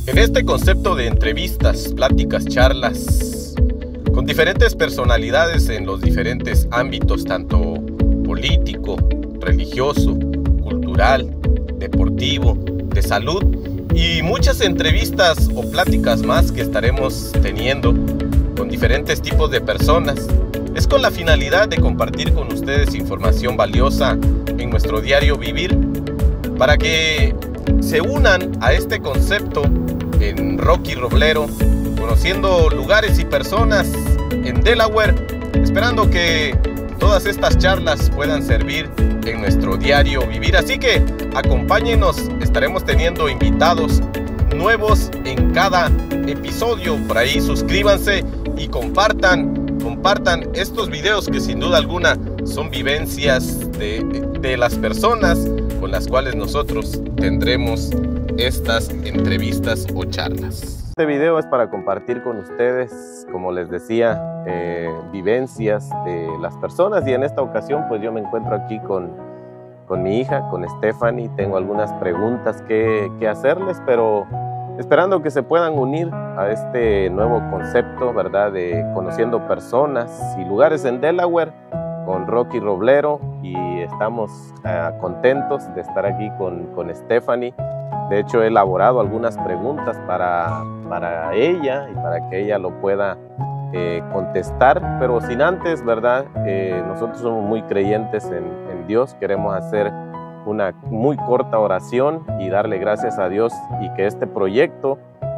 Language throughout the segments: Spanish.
En este concepto de entrevistas, pláticas, charlas, con diferentes personalidades en los diferentes ámbitos, tanto político, religioso, cultural, deportivo, de salud, y muchas entrevistas o pláticas más que estaremos teniendo con diferentes tipos de personas, es con la finalidad de compartir con ustedes información valiosa en nuestro diario vivir, para que se unan a este concepto en Rocky Roblero, conociendo lugares y personas en Delaware, esperando que todas estas charlas puedan servir en nuestro diario vivir. Así que acompáñenos, estaremos teniendo invitados nuevos en cada episodio. Por ahí suscríbanse y compartan estos videos que sin duda alguna son vivencias de las personas con las cuales nosotros tendremos estas entrevistas o charlas. Este video es para compartir con ustedes, como les decía, vivencias de las personas, y en esta ocasión pues yo me encuentro aquí con mi hija, con Stephanie. Tengo algunas preguntas que hacerles, pero esperando que se puedan unir a este nuevo concepto, ¿verdad?, de conociendo personas y lugares en Delaware con Rocky Roblero, y estamos contentos de estar aquí con Stephanie. De hecho, he elaborado algunas preguntas para ella y para que ella lo pueda contestar, pero sin antes, ¿verdad? Nosotros somos muy creyentes en Dios. Queremos hacer una muy corta oración y darle gracias a Dios, y que este proyecto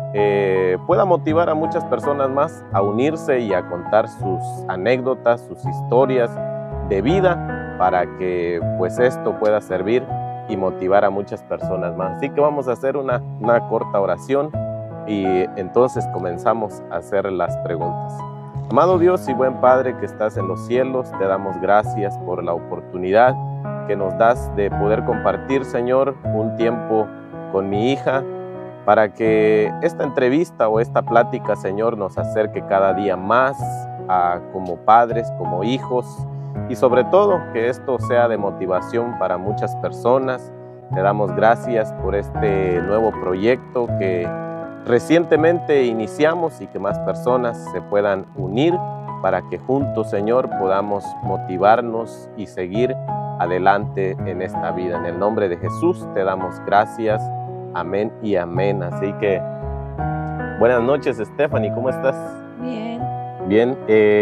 pueda motivar a muchas personas más a unirse y a contar sus anécdotas, sus historias de vida, para que pues esto pueda servir y motivar a muchas personas más. Así que vamos a hacer una corta oración y entonces comenzamos a hacer las preguntas. Amado Dios y buen Padre que estás en los cielos, te damos gracias por la oportunidad que nos das de poder compartir, Señor, un tiempo con mi hija, para que esta entrevista o esta plática, Señor, nos acerque cada día más como padres, como hijos, y sobre todo que esto sea de motivación para muchas personas. Te damos gracias por este nuevo proyecto que recientemente iniciamos, y que más personas se puedan unir para que juntos, Señor, podamos motivarnos y seguir adelante en esta vida. En el nombre de Jesús te damos gracias. Amén y amén. Así que buenas noches, Stephanie, ¿cómo estás? Bien. Bien,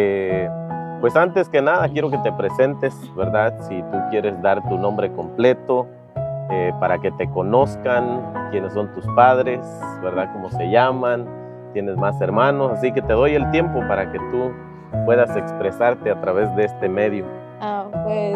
pues antes que nada quiero que te presentes, ¿verdad? Si tú quieres dar tu nombre completo, para que te conozcan, quiénes son tus padres, ¿verdad? ¿Cómo se llaman? ¿Tienes más hermanos? Así que te doy el tiempo para que tú puedas expresarte a través de este medio. Pues...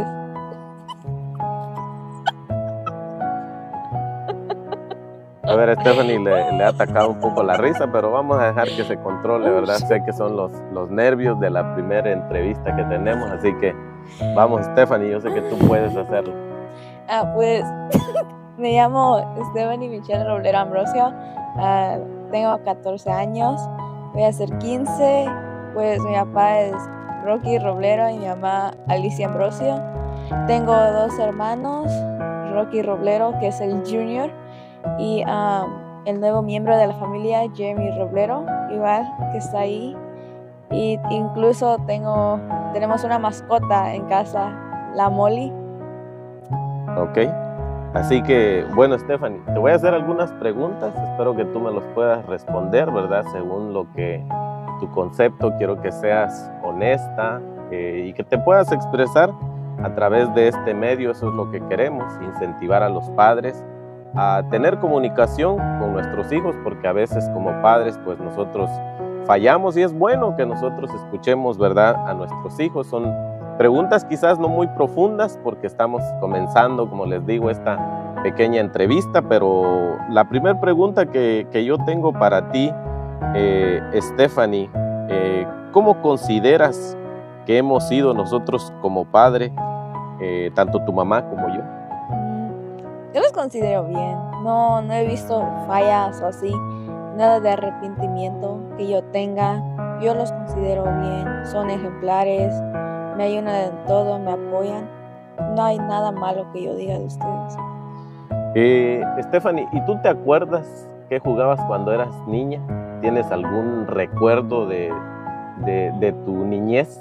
A ver, Stephanie le ha atacado un poco la risa, pero vamos a dejar que se controle, ¿verdad? Sé que son los nervios de la primera entrevista que tenemos, así que vamos, Stephanie, yo sé que tú puedes hacerlo. Pues me llamo Stephanie Michelle Roblero Ambrosio, tengo 14 años, voy a ser 15, pues mi papá es Rocky Roblero y mi mamá Alicia Ambrosio. Tengo 2 hermanos, Rocky Roblero, que es el junior, y el nuevo miembro de la familia, Jeremy Roblero, igual, que está ahí. Y incluso tenemos una mascota en casa, la Molly. Ok, así que bueno, Stephanie, te voy a hacer algunas preguntas, espero que tú me los puedas responder, ¿verdad? Según lo que tu concepto, quiero que seas honesta y que te puedas expresar a través de este medio. Eso es lo que queremos, incentivar a los padres a tener comunicación con nuestros hijos, porque a veces como padres pues nosotros fallamos, y es bueno que nosotros escuchemos, ¿verdad?, a nuestros hijos. Son preguntas quizás no muy profundas porque estamos comenzando, como les digo, esta pequeña entrevista, pero la primera pregunta que yo tengo para ti, Stephanie, ¿cómo consideras que hemos sido nosotros como padre, tanto tu mamá como yo? Yo los considero bien, no he visto fallas o así, nada de arrepentimiento que yo tenga. Yo los considero bien, son ejemplares, me ayudan en todo, me apoyan. No hay nada malo que yo diga de ustedes. Stephanie, ¿y tú te acuerdas ¿Qué jugabas cuando eras niña? ¿Tienes algún recuerdo de tu niñez?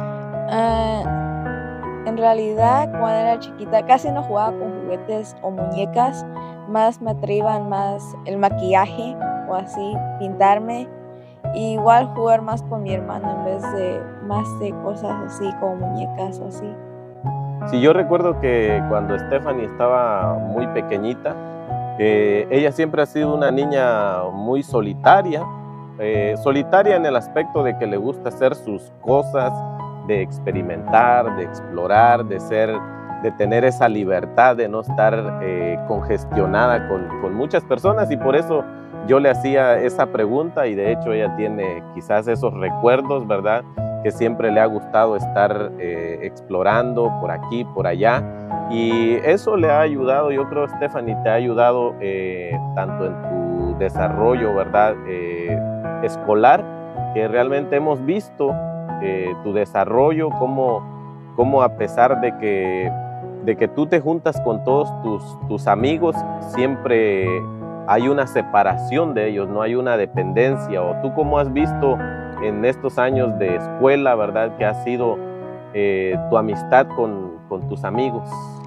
En realidad, cuando era chiquita, casi no jugaba con juguetes o muñecas, más me atraían más el maquillaje o así, pintarme. Y igual jugar más con mi hermano en vez de más de cosas así como muñecas o así. Sí, yo recuerdo que cuando Stephanie estaba muy pequeñita, ella siempre ha sido una niña muy solitaria, solitaria en el aspecto de que le gusta hacer sus cosas, de experimentar, de explorar, de tener esa libertad de no estar congestionada con muchas personas, y por eso yo le hacía esa pregunta, y de hecho ella tiene quizás esos recuerdos, ¿verdad? Que siempre le ha gustado estar explorando por aquí, por allá, y eso le ha ayudado. Yo creo, Stephanie, te ha ayudado tanto en tu desarrollo, ¿verdad? Escolar, que realmente hemos visto tu desarrollo, como a pesar de que tú te juntas con todos tus amigos, siempre hay una separación de ellos, no hay una dependencia. O tú, ¿cómo has visto en estos años de escuela, verdad, que ha sido tu amistad con tus amigos?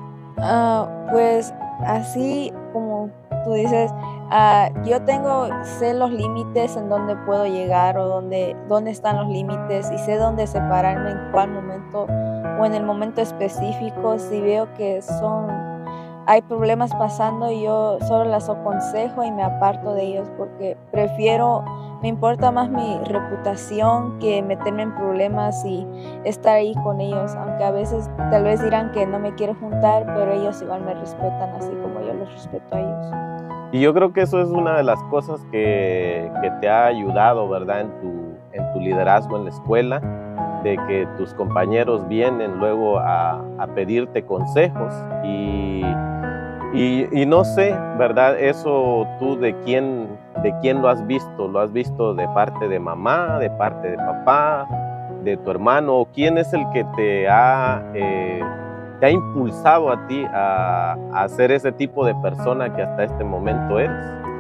Pues así como tú dices, yo sé los límites en dónde puedo llegar o dónde están los límites, y sé dónde separarme en cuál momento o en el momento específico. Si veo que hay problemas pasando, yo solo las aconsejo y me aparto de ellos, porque me importa más mi reputación que meterme en problemas y estar ahí con ellos, aunque a veces tal vez dirán que no me quiero juntar, pero ellos igual me respetan así como yo los respeto a ellos. Y yo creo que eso es una de las cosas que te ha ayudado, ¿verdad? En tu liderazgo en la escuela, de que tus compañeros vienen luego a pedirte consejos, y no sé, ¿verdad? Eso tú ¿de quién lo has visto? ¿Lo has visto de parte de mamá, de parte de papá, de tu hermano? ¿O quién es el que te ha impulsado a ti a ser ese tipo de persona que hasta este momento eres?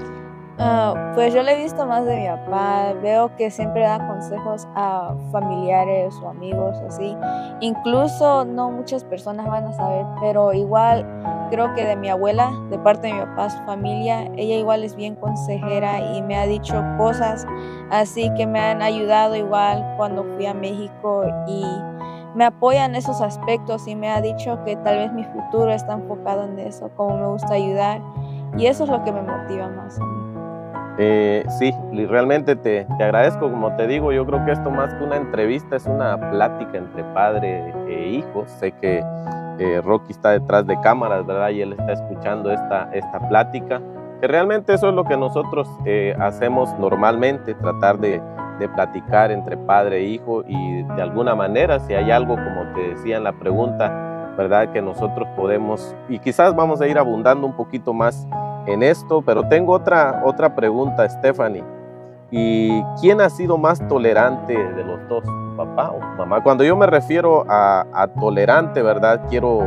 Pues yo le he visto más de mi papá. Veo que siempre da consejos a familiares o amigos así. Incluso no muchas personas van a saber, pero igual creo que de mi abuela, de parte de mi papá, su familia, ella igual es bien consejera y me ha dicho cosas así que me han ayudado igual cuando fui a México, y me apoya en esos aspectos, y me ha dicho que tal vez mi futuro está enfocado en eso, como me gusta ayudar, y eso es lo que me motiva más a mí. Sí, realmente te agradezco. Como te digo, yo creo que esto más que una entrevista es una plática entre padre e hijo. Sé que Rocky está detrás de cámaras, ¿verdad? Y él está escuchando esta plática, que realmente eso es lo que nosotros hacemos normalmente, tratar de platicar entre padre e hijo, y de alguna manera, si hay algo, como te decía en la pregunta, ¿verdad?, que nosotros podemos, y quizás vamos a ir abundando un poquito más en esto, pero tengo otra pregunta, Stephanie. ¿Y quién ha sido más tolerante de los dos, tu papá o tu mamá? Cuando yo me refiero a tolerante, ¿verdad?,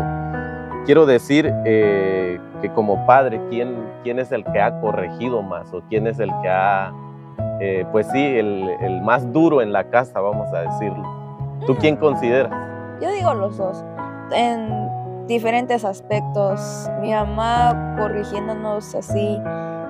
quiero decir que como padre, ¿quién es el que ha corregido más, o quién es el que ha, pues sí, el más duro en la casa, vamos a decirlo? ¿Tú quién consideras? Yo digo los dos, en diferentes aspectos. Mi mamá corrigiéndonos así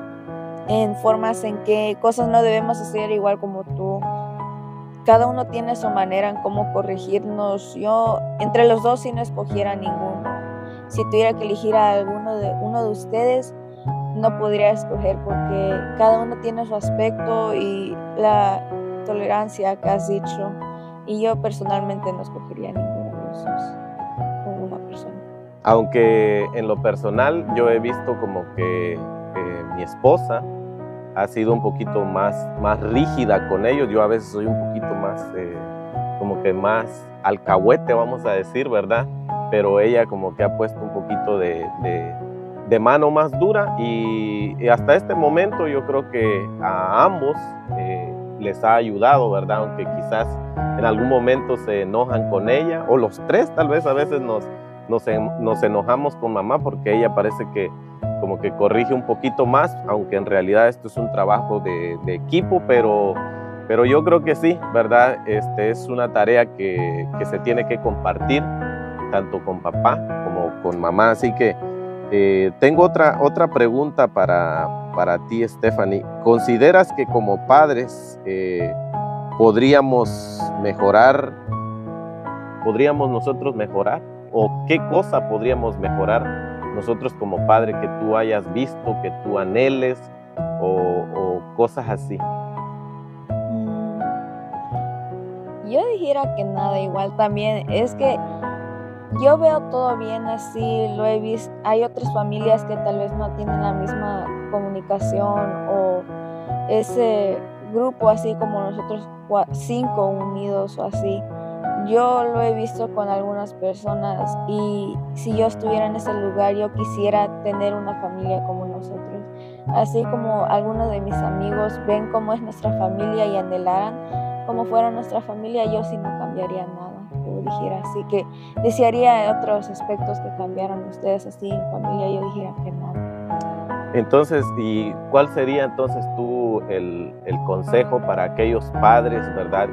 en formas en que cosas no debemos hacer, igual como tú. Cada uno tiene su manera en cómo corregirnos. Yo entre los dos, si no escogiera ninguno, si tuviera que elegir a uno de ustedes, no podría escoger, porque cada uno tiene su aspecto y la tolerancia que has dicho, y yo personalmente no escogería ninguno de los dos con una persona. Aunque en lo personal yo he visto como que mi esposa ha sido un poquito más rígida con ellos. Yo a veces soy un poquito más, como que más alcahuete, vamos a decir, ¿verdad? Pero ella como que ha puesto un poquito de mano más dura, y hasta este momento yo creo que a ambos les ha ayudado, ¿verdad? Aunque quizás en algún momento se enojan con ella, o los tres tal vez a veces nos enojamos con mamá, porque ella parece que como que corrige un poquito más, aunque en realidad esto es un trabajo de equipo, pero yo creo que sí, ¿verdad? Es una tarea que se tiene que compartir, tanto con papá como con mamá. Así que tengo otra pregunta para ti, Stephanie. ¿Consideras que como padres podríamos nosotros mejorar? ¿O qué cosa podríamos mejorar nosotros como padre que tú hayas visto, que tú anheles o cosas así? Yo dijera que nada, igual también es que yo veo todo bien así, lo he visto, hay otras familias que tal vez no tienen la misma comunicación o ese grupo así como nosotros 5 unidos o así. Yo lo he visto con algunas personas y si yo estuviera en ese lugar yo quisiera tener una familia como nosotros. Así como algunos de mis amigos ven cómo es nuestra familia y anhelaran como fuera nuestra familia, yo sí no cambiaría nada, yo dijera. Así que desearía otros aspectos que cambiaran ustedes así en familia, yo dijera que nada. Entonces, ¿y cuál sería entonces tú el consejo para aquellos padres, verdad,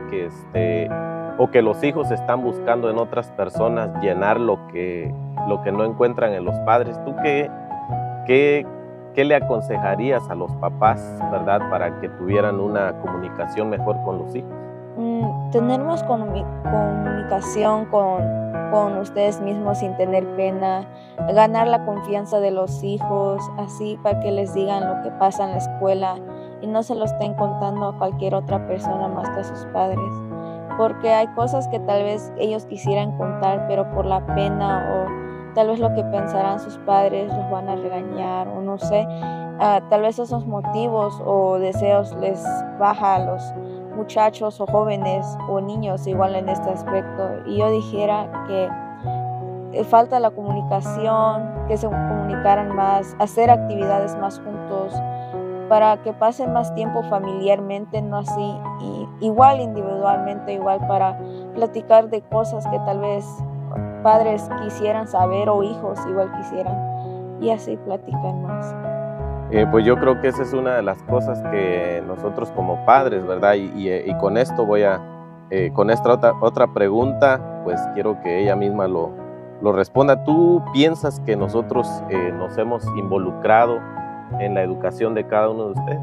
o que los hijos están buscando en otras personas llenar lo que no encuentran en los padres? ¿Tú qué le aconsejarías a los papás, verdad, para que tuvieran una comunicación mejor con los hijos? Tener más comunicación con ustedes mismos sin tener pena, ganar la confianza de los hijos, así para que les digan lo que pasa en la escuela y no se lo estén contando a cualquier otra persona más que a sus padres. Porque hay cosas que tal vez ellos quisieran contar, pero por la pena o tal vez lo que pensarán sus padres los van a regañar o no sé, tal vez esos motivos o deseos les baja a los muchachos o jóvenes o niños igual en este aspecto. Y yo dijera que falta la comunicación, que se comunicaran más, hacer actividades más juntos, para que pasen más tiempo familiarmente, no así, y igual individualmente, igual para platicar de cosas que tal vez padres quisieran saber o hijos igual quisieran, y así platicar más. Pues yo creo que esa es una de las cosas que nosotros como padres, ¿verdad? Y con esto con esta otra pregunta, pues quiero que ella misma lo responda. ¿Tú piensas que nosotros nos hemos involucrado en la educación de cada uno de ustedes?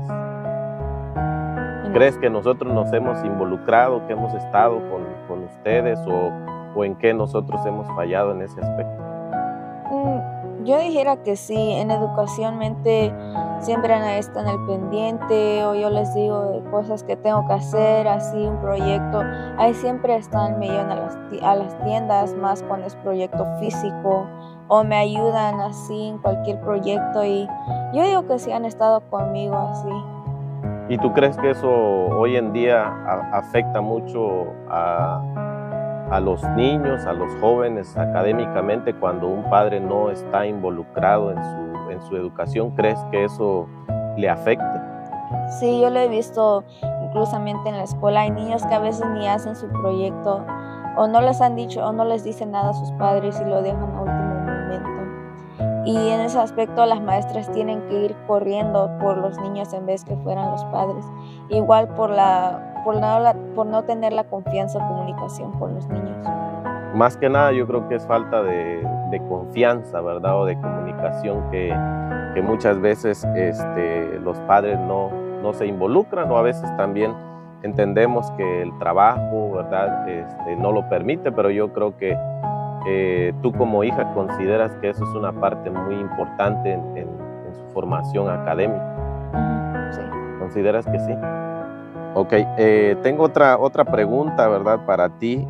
¿Crees que nosotros nos hemos involucrado, que hemos estado con ustedes o en qué nosotros hemos fallado en ese aspecto? Yo dijera que sí, en educacionalmente siempre están al pendiente o yo les digo de cosas que tengo que hacer, así un proyecto, ahí siempre están, me llevan a las tiendas más cuando es proyecto físico o me ayudan así en cualquier proyecto y yo digo que sí han estado conmigo así. ¿Y tú crees que eso hoy en día afecta mucho a los niños, a los jóvenes académicamente cuando un padre no está involucrado en su educación? ¿Crees que eso le afecte? Sí, yo lo he visto inclusamente en la escuela. Hay niños que a veces ni hacen su proyecto o no les han dicho o no les dicen nada a sus padres y lo dejan a último momento. Y en ese aspecto las maestras tienen que ir corriendo por los niños en vez que fueran los padres. Igual por no tener la confianza o comunicación con los niños. Más que nada yo creo que es falta de confianza, ¿verdad? O de comunicación que muchas veces los padres no se involucran, o a veces también entendemos que el trabajo, ¿verdad? No lo permite, pero yo creo que tú como hija consideras que eso es una parte muy importante en su formación académica. Sí. ¿Consideras que sí? Ok, tengo otra pregunta, ¿verdad? Para ti.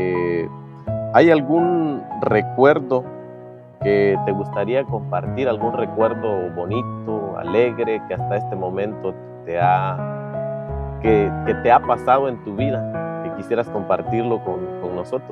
¿Hay algún recuerdo que te gustaría compartir? ¿Algún recuerdo bonito, alegre, que hasta este momento que te ha pasado en tu vida, que quisieras compartirlo con nosotros?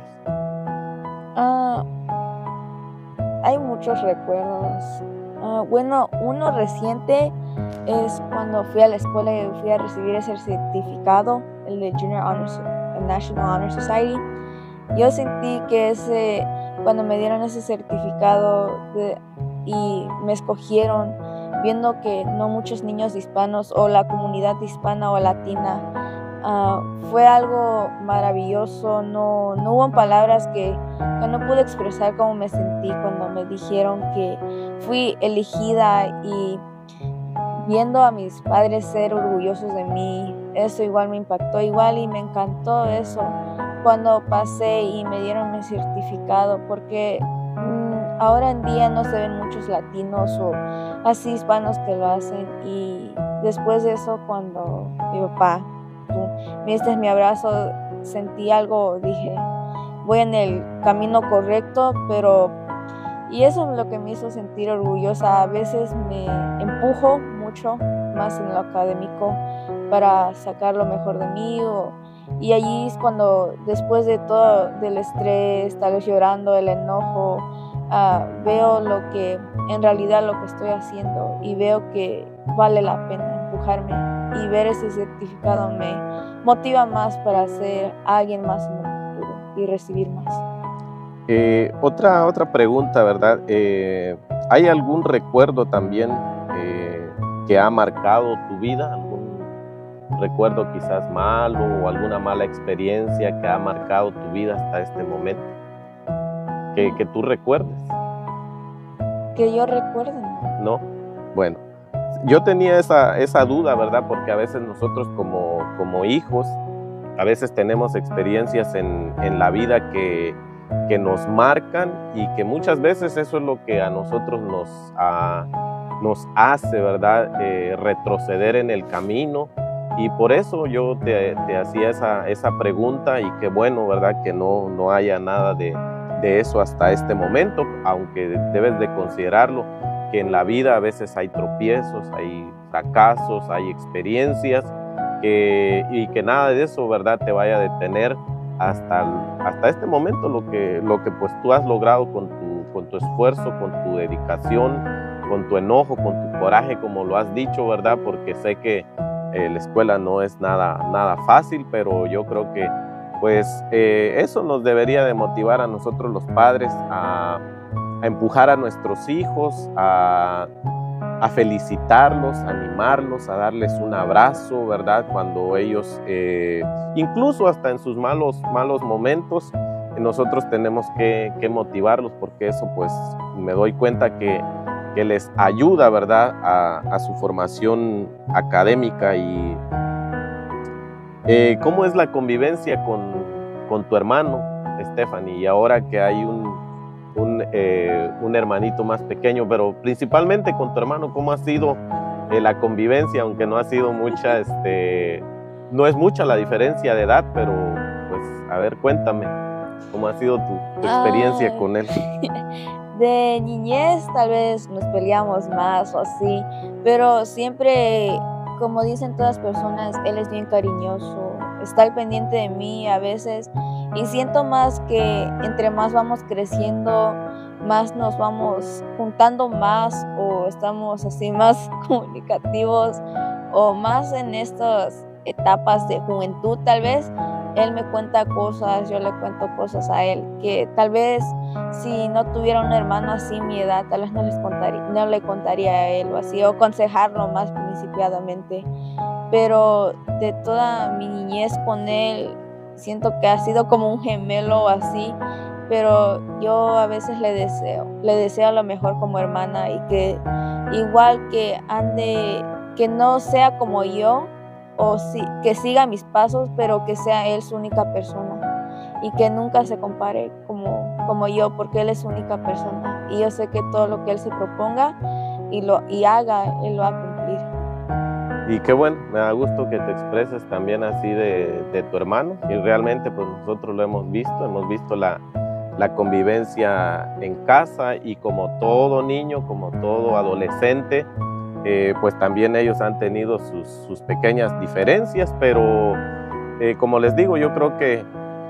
Hay muchos recuerdos. Bueno, uno reciente es cuando fui a la escuela y fui a recibir ese certificado, el de National Honor Society. Yo sentí que cuando me dieron ese certificado, y me escogieron, viendo que no muchos niños hispanos o la comunidad hispana o latina. Fue algo maravilloso, no hubo palabras que no pude expresar cómo me sentí cuando me dijeron que fui elegida, y viendo a mis padres ser orgullosos de mí, eso igual me impactó igual, y me encantó eso cuando pasé y me dieron mi certificado, porque ahora en día no se ven muchos latinos o así hispanos que lo hacen. Y después de eso, cuando mi papá, tú me diste mi abrazo, sentí algo, dije, voy en el camino correcto, y eso es lo que me hizo sentir orgullosa. A veces me empujo mucho más en lo académico para sacar lo mejor de mí, y allí es cuando, después de todo, del estrés, tal vez llorando, el enojo, veo lo que en realidad lo que estoy haciendo, y veo que vale la pena empujarme, y ver ese certificado me motiva más para ser alguien más en el futuro y recibir más. Otra pregunta, ¿verdad? ¿Hay algún recuerdo también que ha marcado tu vida? ¿Algún recuerdo quizás malo o alguna mala experiencia que ha marcado tu vida hasta este momento? Que tú recuerdes. Que yo recuerde. ¿No? Bueno, yo tenía esa duda, ¿verdad? Porque a veces nosotros como hijos, a veces tenemos experiencias en la vida que nos marcan, y que muchas veces eso es lo que a nosotros nos hace, ¿verdad? Retroceder en el camino. Y por eso yo te hacía esa pregunta, y qué bueno, ¿verdad? Que no haya nada de eso hasta este momento, aunque debes de considerarlo, que en la vida a veces hay tropiezos, hay fracasos, hay experiencias, y que nada de eso, ¿verdad?, te vaya a detener hasta este momento, lo que pues tú has logrado con tu esfuerzo, con tu dedicación, con tu enojo, con tu coraje, como lo has dicho, ¿verdad? Porque sé que la escuela no es nada fácil, pero yo creo que pues eso nos debería de motivar a nosotros los padres a empujar a nuestros hijos, a felicitarlos, a animarlos, a darles un abrazo, ¿verdad? Cuando ellos, incluso hasta en sus malos momentos, nosotros tenemos que motivarlos, porque eso pues me doy cuenta que les ayuda, ¿verdad?, a su formación académica. Y ¿cómo es la convivencia con tu hermano, Stephanie? Y ahora que hay un hermanito más pequeño, pero principalmente con tu hermano, ¿cómo ha sido la convivencia? Aunque no ha sido mucha, no es mucha la diferencia de edad, pero pues a ver, cuéntame, ¿cómo ha sido tu experiencia con él? De niñez tal vez nos peleamos más o así, pero siempre, como dicen todas personas, él es bien cariñoso, está al pendiente de mí a veces, y siento más que entre más vamos creciendo, más nos vamos juntando más, o estamos así más comunicativos, o más en estas etapas de juventud tal vez. Él me cuenta cosas, yo le cuento cosas a él, que tal vez si no tuviera un hermano así mi edad, tal vez no le contaría a él o así, o aconsejarlo más principiadamente. Pero de toda mi niñez con él, siento que ha sido como un gemelo así, pero yo a veces le deseo lo mejor como hermana, y que igual que ande, que no sea como yo, o que siga mis pasos, pero que sea él su única persona, y que nunca se compare como yo, porque él es su única persona, y yo sé que todo lo que él se proponga y haga, él lo va a cumplir. Y qué bueno, me da gusto que te expreses también así de tu hermano, y realmente pues nosotros lo hemos visto la convivencia en casa, y como todo niño, como todo adolescente, pues también ellos han tenido sus pequeñas diferencias, pero como les digo, yo creo que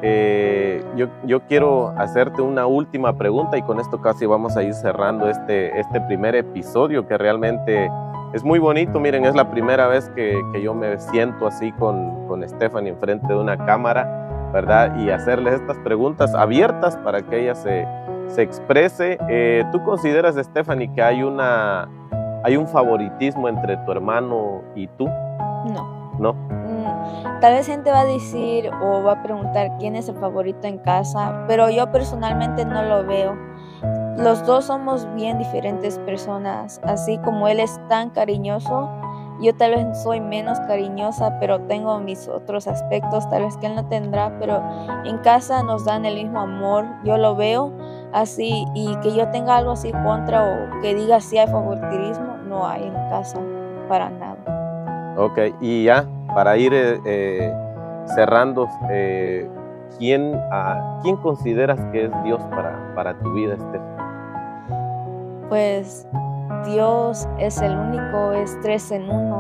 yo quiero hacerte una última pregunta, y con esto casi vamos a ir cerrando este primer episodio, que realmente es muy bonito. Miren, es la primera vez que yo me siento así con Stephanie enfrente de una cámara, ¿verdad? Y hacerles estas preguntas abiertas para que ella se exprese. ¿Tú consideras, Stephanie, que hay un favoritismo entre tu hermano y tú? No. ¿No? Tal vez gente va a decir o va a preguntar quién es el favorito en casa, pero yo personalmente no lo veo. Los dos somos bien diferentes personas, así como él es tan cariñoso, yo tal vez soy menos cariñosa, pero tengo mis otros aspectos, tal vez que él no tendrá, pero en casa nos dan el mismo amor, yo lo veo así, y que yo tenga algo así contra o que diga si hay favoritismo, no hay en casa para nada. Ok, y ya, para ir cerrando, ¿quién consideras que es Dios para tu vida, Stephanie? Pues Dios es el único, es 3 en 1.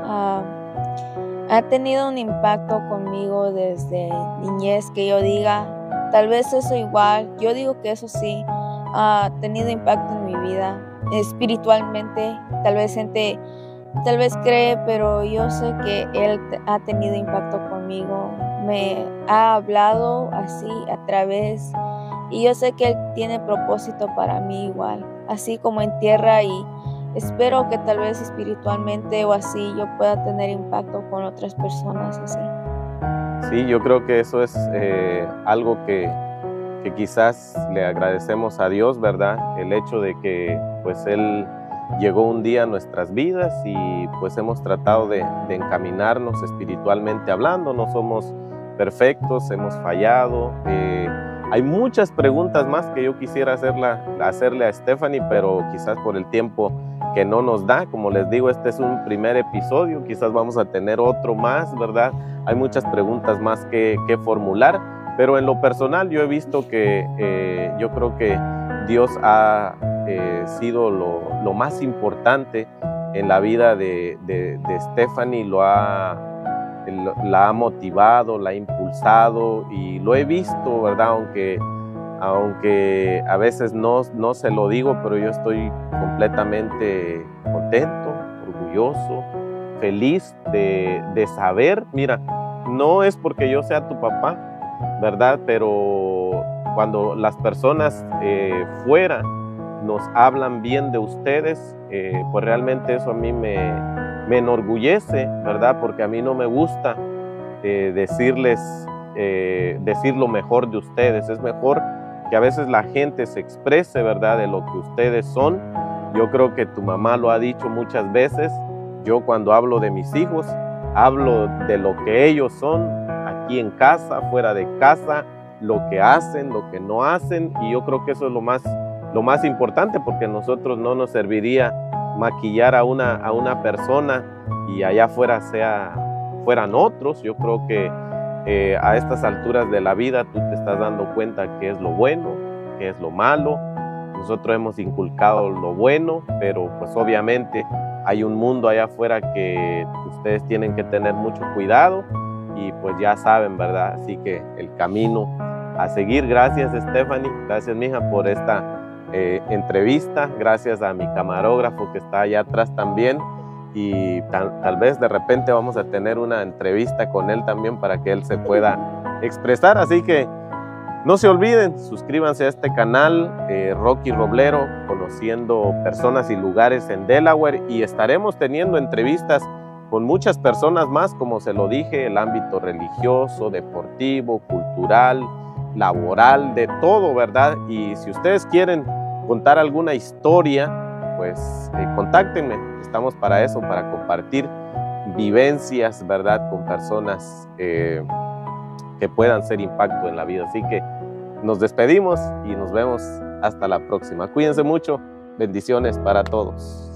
Ha tenido un impacto conmigo desde niñez, que yo diga, tal vez eso igual, yo digo que eso sí, ha tenido impacto en mi vida, espiritualmente, tal vez gente, tal vez cree, pero yo sé que Él ha tenido impacto conmigo, me ha hablado así a través, y yo sé que Él tiene propósito para mí igual, así como en tierra, y espero que tal vez espiritualmente o así yo pueda tener impacto con otras personas así. Sí, yo creo que eso es algo que quizás le agradecemos a Dios, ¿verdad? El hecho de que pues Él llegó un día a nuestras vidas y pues hemos tratado de encaminarnos espiritualmente hablando. No somos perfectos, hemos fallado. Hay muchas preguntas más que yo quisiera hacerle a Stephanie, pero quizás por el tiempo que no nos da. Como les digo, este es un primer episodio, quizás vamos a tener otro más, ¿verdad? Hay muchas preguntas más que formular, pero en lo personal yo he visto que yo creo que Dios ha sido lo más importante en la vida de Stephanie, la ha motivado, la ha impulsado y lo he visto, ¿verdad? Aunque a veces no se lo digo, pero yo estoy completamente contento, orgulloso, feliz de saber, mira, no es porque yo sea tu papá, ¿verdad? Pero cuando las personas fuera nos hablan bien de ustedes, pues realmente eso a mí me enorgullece, ¿verdad? Porque a mí no me gusta decir lo mejor de ustedes. Es mejor que a veces la gente se exprese, ¿verdad?, de lo que ustedes son. Yo creo que tu mamá lo ha dicho muchas veces. Yo cuando hablo de mis hijos, hablo de lo que ellos son, aquí en casa, fuera de casa, lo que hacen, lo que no hacen, y yo creo que eso es lo más importante, porque a nosotros no nos serviría maquillar a una persona y allá afuera fueran otros. Yo creo que a estas alturas de la vida tú te estás dando cuenta qué es lo bueno, qué es lo malo. Nosotros hemos inculcado lo bueno, pero pues obviamente hay un mundo allá afuera que ustedes tienen que tener mucho cuidado y pues ya saben, ¿verdad? Así que el camino a seguir. Gracias, Stephanie, gracias, mija, por esta entrevista. Gracias a mi camarógrafo que está allá atrás también, y tal vez de repente vamos a tener una entrevista con él también para que él se pueda expresar. Así que no se olviden, suscríbanse a este canal, Rocky Roblero, conociendo personas y lugares en Delaware, y estaremos teniendo entrevistas con muchas personas más, como se lo dije, el ámbito religioso, deportivo, cultural, laboral, de todo, ¿verdad? Y si ustedes quieren contar alguna historia, pues contáctenme. Estamos para eso, para compartir vivencias, ¿verdad?, con personas que puedan ser impacto en la vida. Así que nos despedimos y nos vemos hasta la próxima. Cuídense mucho. Bendiciones para todos.